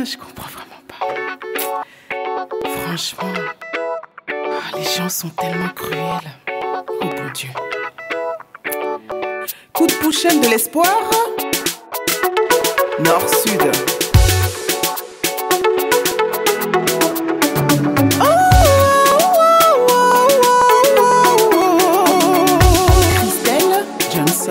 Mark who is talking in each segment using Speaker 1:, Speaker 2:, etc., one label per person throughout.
Speaker 1: Je comprends vraiment pas. Franchement, les gens sont tellement cruels. Oh bon Dieu. Coup de pouchette de l'espoir. Nord-Sud. Christelle Johnson.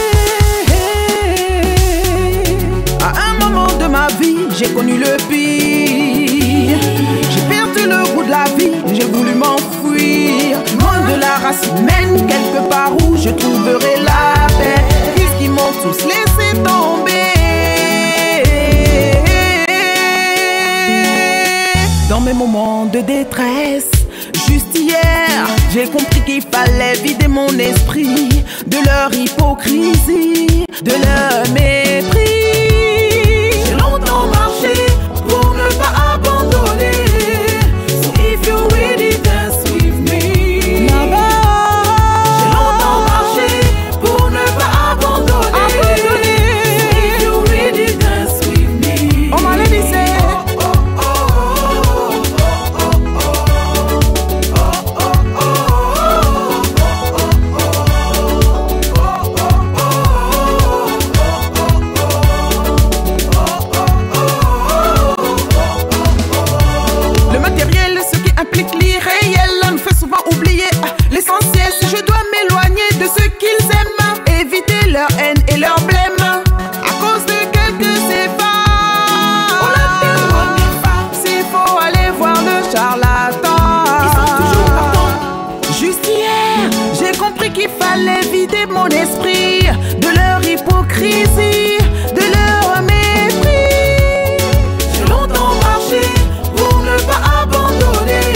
Speaker 1: À un moment de ma vie, j'ai connu le pire. J'ai perdu le goût de la vie, j'ai voulu m'enfuir. Loin de la race humaine, quelque part où je trouverai la paix. Puisqu'ils m'ont tous laissé tomber. Dans mes moments de détresse, juste hier, j'ai compris qu'il fallait vider mon esprit de leur hypocrisie, de leur mépris. J'ai longtemps marché pour ne pas abandonner. So if you really dance with me, j'ai longtemps marché pour ne pas abandonner. So if you really dance with me, oh my lady say. L'essentiel, c'est que je dois m'éloigner de ceux qu'ils aiment, éviter leur haine et leur blême à cause de quelques efforts. On l'a tellement dit, s'il faut aller voir le charlatan, ils sont toujours partants. Juste hier, j'ai compris qu'il fallait vider mon esprit de leur hypocrisie, de leur mépris. J'ai longtemps marché pour ne pas abandonner.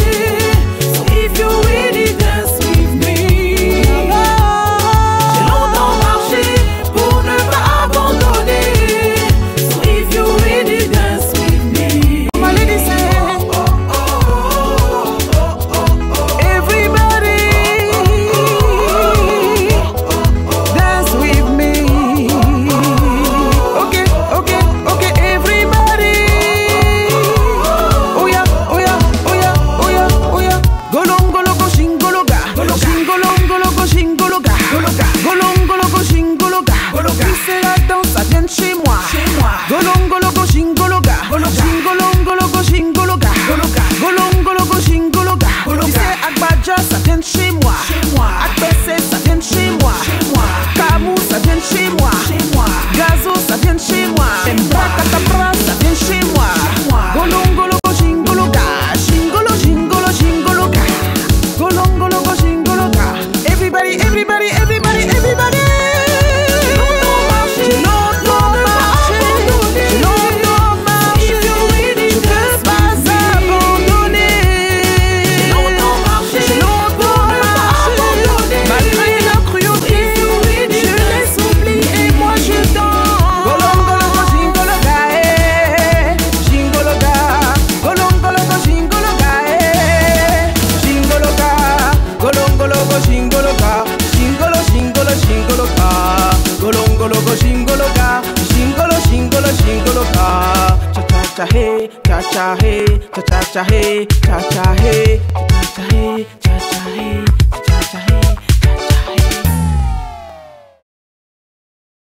Speaker 1: Chez moi, golongologo jingologa, jingolongologo jingologa, golongologo jingologa. Tu sais Agbaja ça vient de chez moi, Akbese ça vient de chez moi, Kamou ça vient de chez moi, Gazo ça vient de chez moi, Mbrakatapra ça vient de chez moi, golongologo jingologa, jingolo jingolo jingologa, golongologo jingologa. Everybody, everybody, everybody, everybody. Golongologo jingologa, jingolo jingolo jingologa. Cha cha hey, cha cha hey, cha cha hey, cha cha hey, cha cha hey, cha cha hey, cha cha hey.